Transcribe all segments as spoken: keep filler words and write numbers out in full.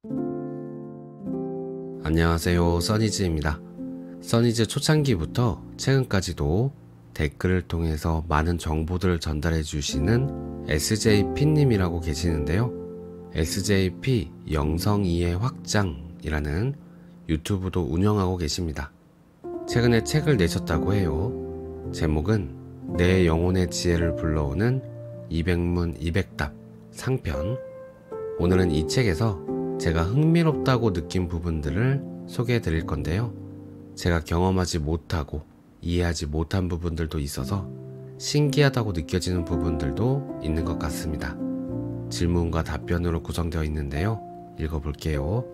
안녕하세요, 써니즈입니다. 써니즈 초창기부터 최근까지도 댓글을 통해서 많은 정보들을 전달해 주시는 에스제이피님이라고 계시는데요. 에스제이피 영성이해 확장이라는 유튜브도 운영하고 계십니다. 최근에 책을 내셨다고 해요. 제목은 내 영혼의 지혜를 불러오는 이백문 이백답 상편. 오늘은 이 책에서 제가 흥미롭다고 느낀 부분들을 소개해 드릴 건데요. 제가 경험하지 못하고 이해하지 못한 부분들도 있어서 신기하다고 느껴지는 부분들도 있는 것 같습니다. 질문과 답변으로 구성되어 있는데요. 읽어볼게요.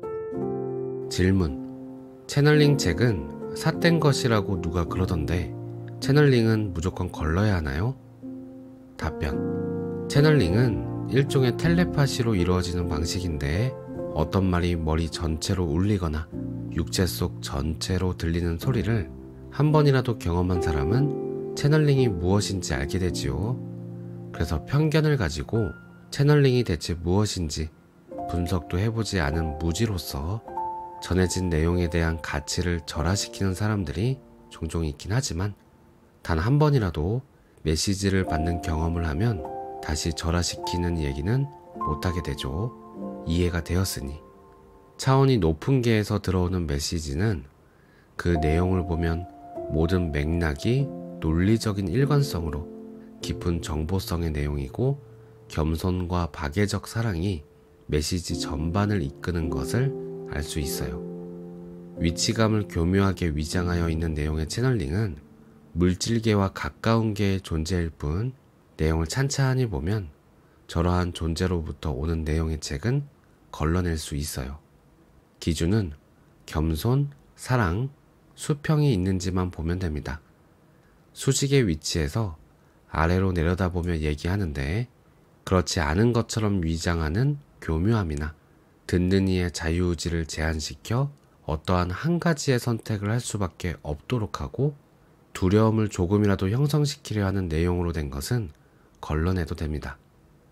질문. 채널링 책은 삿된 것이라고 누가 그러던데 채널링은 무조건 걸러야 하나요? 답변. 채널링은 일종의 텔레파시로 이루어지는 방식인데 어떤 말이 머리 전체로 울리거나 육체 속 전체로 들리는 소리를 한 번이라도 경험한 사람은 채널링이 무엇인지 알게 되지요. 그래서 편견을 가지고 채널링이 대체 무엇인지 분석도 해보지 않은 무지로서 전해진 내용에 대한 가치를 절하시키는 사람들이 종종 있긴 하지만 단 한 번이라도 메시지를 받는 경험을 하면 다시 절하시키는 얘기는 못하게 되죠. 이해가 되었으니. 차원이 높은 계에서 들어오는 메시지는 그 내용을 보면 모든 맥락이 논리적인 일관성으로 깊은 정보성의 내용이고 겸손과 박애적 사랑이 메시지 전반을 이끄는 것을 알 수 있어요. 위치감을 교묘하게 위장하여 있는 내용의 채널링은 물질계와 가까운 계의 존재일 뿐 내용을 찬찬히 보면 저러한 존재로부터 오는 내용의 책은 걸러낼 수 있어요. 기준은 겸손, 사랑, 수평이 있는지만 보면 됩니다. 수직의 위치에서 아래로 내려다보며 얘기하는데 그렇지 않은 것처럼 위장하는 교묘함이나 듣는 이의 자유의지를 제한시켜 어떠한 한 가지의 선택을 할 수밖에 없도록 하고 두려움을 조금이라도 형성시키려 하는 내용으로 된 것은 걸러내도 됩니다.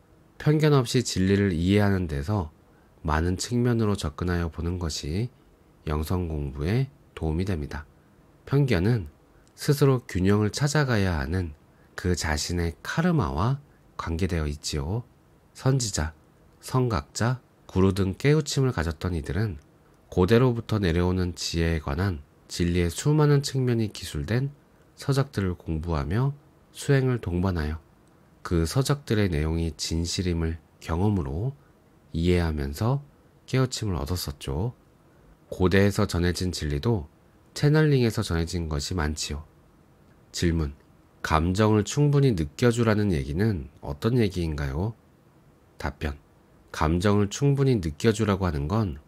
편견 없이 진리를 이해하는 데서 많은 측면으로 접근하여 보는 것이 영성 공부에 도움이 됩니다. 편견은 스스로 균형을 찾아가야 하는 그 자신의 카르마와 관계되어 있지요. 선지자, 성각자, 구루 등 깨우침을 가졌던 이들은 고대로부터 내려오는 지혜에 관한 진리의 수많은 측면이 기술된 서적들을 공부하며 수행을 동반하여 그 서적들의 내용이 진실임을 경험으로 이해하면서 깨우침을 얻었었죠. 고대에서 전해진 진리도 채널링에서 전해진 것이 많지요. 질문. 감정을 충분히 느껴주라는 얘기는 어떤 얘기인가요? 답변. 감정을 충분히 느껴주라고 하는 건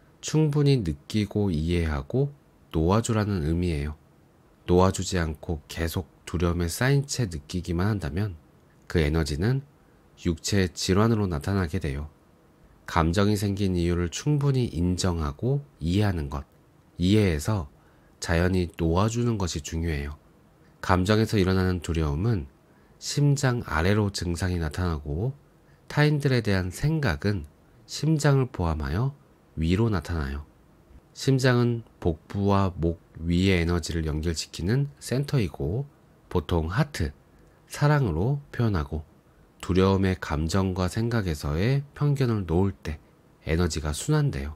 충분히 느끼고 이해하고 놓아주라는 의미예요. 놓아주지 않고 계속 두려움에 쌓인 채 느끼기만 한다면 그 에너지는 육체의 질환으로 나타나게 돼요. 감정이 생긴 이유를 충분히 인정하고 이해하는 것, 이해해서 자연히 놓아주는 것이 중요해요. 감정에서 일어나는 두려움은 심장 아래로 증상이 나타나고 타인들에 대한 생각은 심장을 포함하여 위로 나타나요. 심장은 복부와 목 위의 에너지를 연결시키는 센터이고 보통 하트, 사랑으로 표현하고 두려움의 감정과 생각에서의 편견을 놓을 때 에너지가 순환돼요.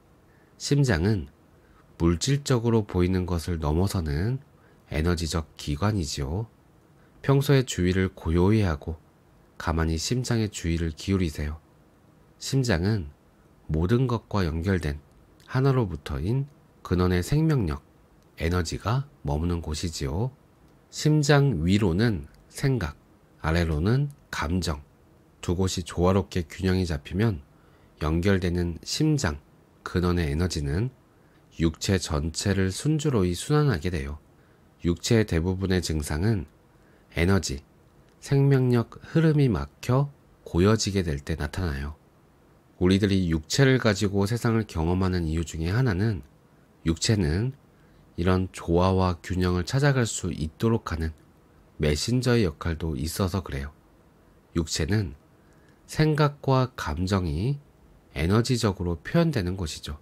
심장은 물질적으로 보이는 것을 넘어서는 에너지적 기관이지요. 평소에 주의를 고요히 하고 가만히 심장의 주의를 기울이세요. 심장은 모든 것과 연결된 하나로부터인 근원의 생명력, 에너지가 머무는 곳이지요. 심장 위로는 생각, 아래로는 감정, 두 곳이 조화롭게 균형이 잡히면 연결되는 심장, 근원의 에너지는 육체 전체를 순조로이 순환하게 돼요. 육체의 대부분의 증상은 에너지, 생명력 흐름이 막혀 고여지게 될 때 나타나요. 우리들이 육체를 가지고 세상을 경험하는 이유 중에 하나는 육체는 이런 조화와 균형을 찾아갈 수 있도록 하는 메신저의 역할도 있어서 그래요. 육체는 생각과 감정이 에너지적으로 표현되는 곳이죠.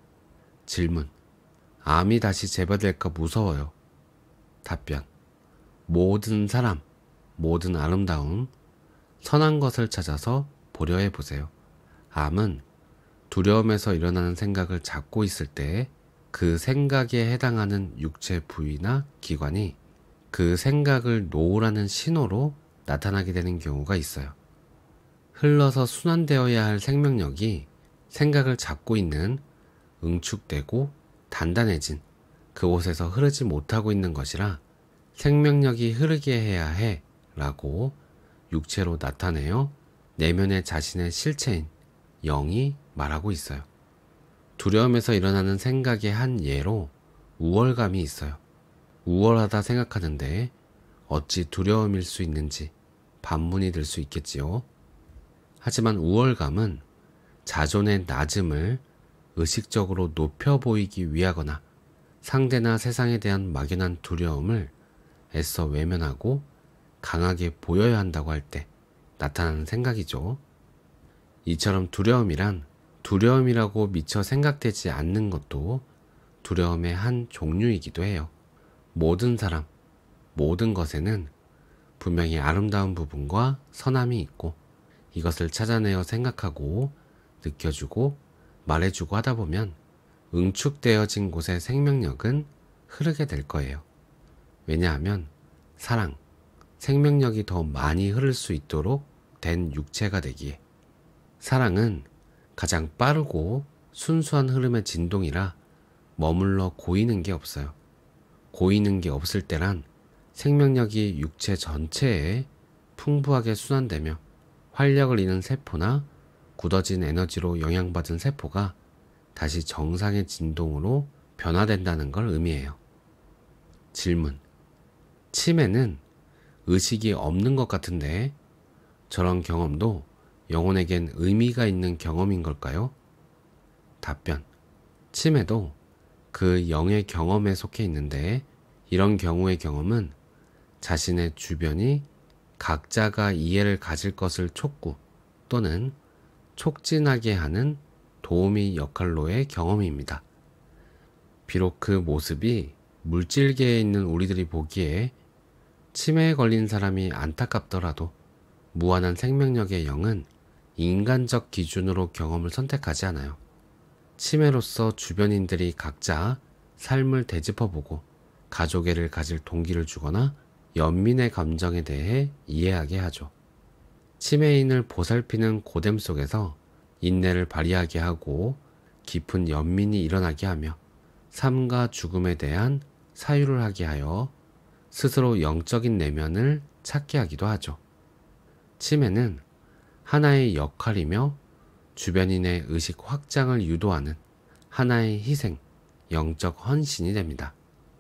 질문. 암이 다시 재발될까 무서워요. 답변. 모든 사람, 모든 아름다움, 선한 것을 찾아서 보려 해보세요. 암은 두려움에서 일어나는 생각을 잡고 있을 때 그 생각에 해당하는 육체 부위나 기관이 그 생각을 놓으라는 신호로 나타나게 되는 경우가 있어요. 흘러서 순환되어야 할 생명력이 생각을 잡고 있는 응축되고 단단해진 그곳에서 흐르지 못하고 있는 것이라 생명력이 흐르게 해야 해 라고 육체로 나타내어 내면의 자신의 실체인 영이 말하고 있어요. 두려움에서 일어나는 생각의 한 예로 우월감이 있어요. 우월하다 생각하는데 어찌 두려움일 수 있는지 반문이 들 수 있겠지요. 하지만 우월감은 자존의 낮음을 의식적으로 높여 보이기 위하거나 상대나 세상에 대한 막연한 두려움을 애써 외면하고 강하게 보여야 한다고 할 때 나타나는 생각이죠. 이처럼 두려움이란 두려움이라고 미처 생각되지 않는 것도 두려움의 한 종류이기도 해요. 모든 사람, 모든 것에는 분명히 아름다운 부분과 선함이 있고 이것을 찾아내어 생각하고 느껴주고 말해주고 하다 보면 응축되어진 곳의 생명력은 흐르게 될 거예요. 왜냐하면 사랑, 생명력이 더 많이 흐를 수 있도록 된 육체가 되기에 사랑은 가장 빠르고 순수한 흐름의 진동이라 머물러 고이는 게 없어요. 고이는 게 없을 때란 생명력이 육체 전체에 풍부하게 순환되며 활력을 잃은 세포나 굳어진 에너지로 영향받은 세포가 다시 정상의 진동으로 변화된다는 걸 의미해요. 질문. 치매는 의식이 없는 것 같은데 저런 경험도 영혼에겐 의미가 있는 경험인 걸까요? 답변. 치매도 그 영의 경험에 속해 있는데 이런 경우의 경험은 자신의 주변이 각자가 이해를 가질 것을 촉구 또는 촉진하게 하는 도우미 역할로의 경험입니다. 비록 그 모습이 물질계에 있는 우리들이 보기에 치매에 걸린 사람이 안타깝더라도 무한한 생명력의 영은 인간적 기준으로 경험을 선택하지 않아요. 치매로서 주변인들이 각자 삶을 되짚어보고 가족애를 가질 동기를 주거나 연민의 감정에 대해 이해하게 하죠. 치매인을 보살피는 고됨 속에서 인내를 발휘하게 하고 깊은 연민이 일어나게 하며 삶과 죽음에 대한 사유를 하게 하여 스스로 영적인 내면을 찾게 하기도 하죠. 치매는 하나의 역할이며 주변인의 의식 확장을 유도하는 하나의 희생, 영적 헌신이 됩니다.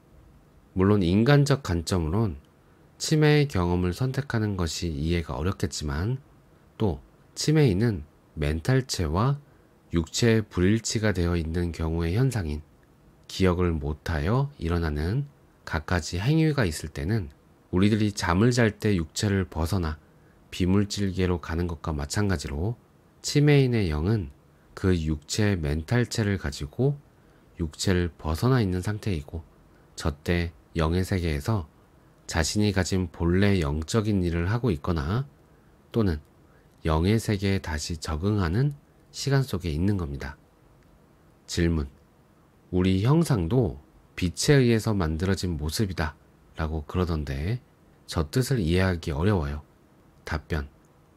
물론 인간적 관점으론 치매의 경험을 선택하는 것이 이해가 어렵겠지만 또 치매인은 멘탈체와 육체의 불일치가 되어 있는 경우의 현상인 기억을 못하여 일어나는 갖가지 행위가 있을 때는 우리들이 잠을 잘 때 육체를 벗어나 비물질계로 가는 것과 마찬가지로 치매인의 영은 그 육체의 멘탈체를 가지고 육체를 벗어나 있는 상태이고 저때 영의 세계에서 자신이 가진 본래 영적인 일을 하고 있거나 또는 영의 세계에 다시 적응하는 시간 속에 있는 겁니다. 질문. 우리 형상도 빛에 의해서 만들어진 모습이다 라고 그러던데 저 뜻을 이해하기 어려워요. 답변.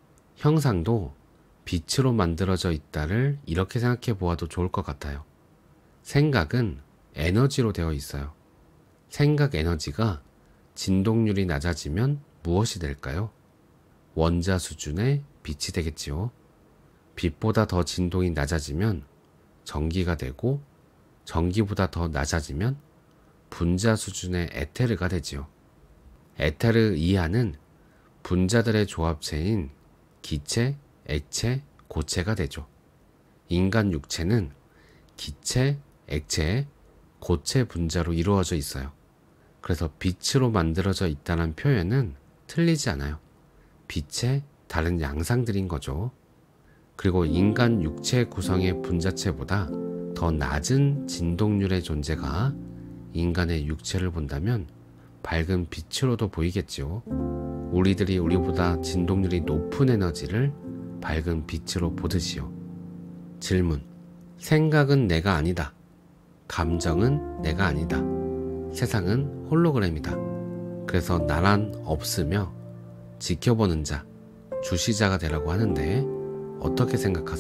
형상도 빛으로 만들어져 있다를 이렇게 생각해 보아도 좋을 것 같아요. 생각은 에너지로 되어 있어요. 생각 에너지가 진동률이 낮아지면 무엇이 될까요? 원자 수준의 빛이 되겠지요. 빛보다 더 진동이 낮아지면 전기가 되고 전기보다 더 낮아지면 분자 수준의 에테르가 되지요. 에테르 이하는 분자들의 조합체인 기체, 액체, 고체가 되죠. 인간 육체는 기체, 액체, 고체 분자로 이루어져 있어요. 그래서 빛으로 만들어져 있다는 표현은 틀리지 않아요. 빛의 다른 양상들인 거죠. 그리고 인간 육체 구성의 분자체보다 더 낮은 진동률의 존재가 인간의 육체를 본다면 밝은 빛으로도 보이겠지요. 우리들이 우리보다 진동률이 높은 에너지를 밝은 빛으로 보듯이요. 질문. 생각은 내가 아니다. 감정은 내가 아니다. 세상은 홀로그램이다. 그래서 나란 없으며 지켜보는 자, 주시자가 되라고 하는데 어떻게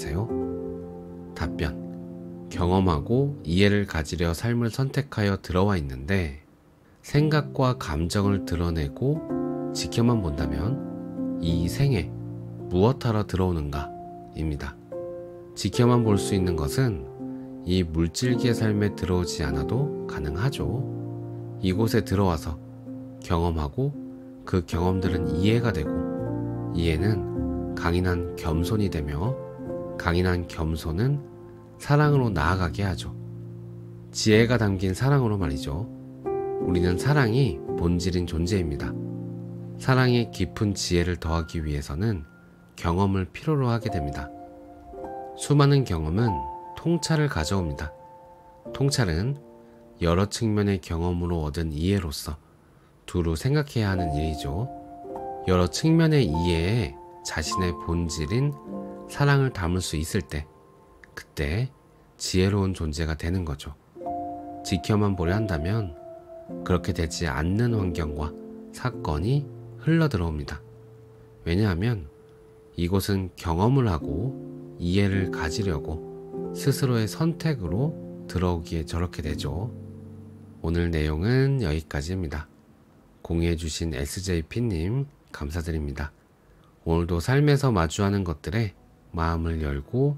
생각하세요? 답변. 경험하고 이해를 가지려 삶을 선택하여 들어와 있는데 생각과 감정을 드러내고 지켜만 본다면 이 생에 무엇하러 들어오는가? 입니다. 지켜만 볼 수 있는 것은 이 물질기의 삶에 들어오지 않아도 가능하죠. 이곳에 들어와서 경험하고 그 경험들은 이해가 되고 이해는 강인한 겸손이 되며 강인한 겸손은 사랑으로 나아가게 하죠. 지혜가 담긴 사랑으로 말이죠. 우리는 사랑이 본질인 존재입니다. 사랑의 깊은 지혜를 더하기 위해서는 경험을 필요로 하게 됩니다. 수많은 경험은 통찰을 가져옵니다. 통찰은 여러 측면의 경험으로 얻은 이해로서 두루 생각해야 하는 일이죠. 여러 측면의 이해에 자신의 본질인 사랑을 담을 수 있을 때 그때 지혜로운 존재가 되는 거죠. 지켜만 보려 한다면 그렇게 되지 않는 환경과 사건이 흘러들어옵니다. 왜냐하면 이곳은 경험을 하고 이해를 가지려고 스스로의 선택으로 들어오기에 저렇게 되죠. 오늘 내용은 여기까지입니다. 공유해주신 에스제이피님 감사드립니다. 오늘도 삶에서 마주하는 것들에 마음을 열고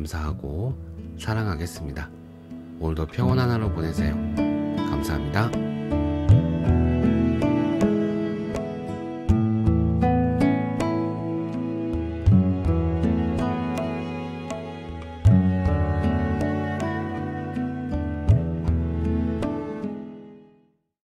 감사하고 사랑하겠습니다. 오늘도 평온한 하루 보내세요. 감사합니다.